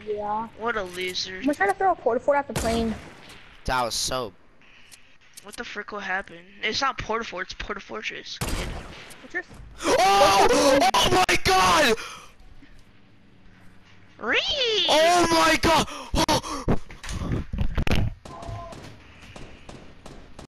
Yeah. What a loser. I'm trying to throw a porta fort at the plane. That was so. What the frick will happen? It's not Porta Fort, it's Porta Fortress. Kid. Fortress? Oh! Oh my god! Ree! Oh my god!